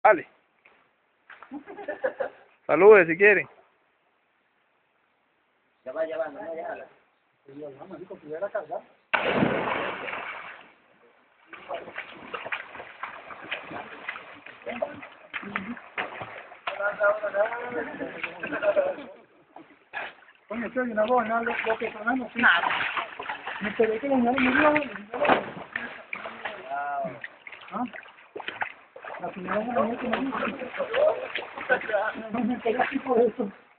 Vale. Salude si quieren. Ya va, no me deja. No, marico, que era cargar. Coño, che, una buona, lo che fanno, sì. Mi pare che non ¿ah? La señora no me dice, no me pega así por eso.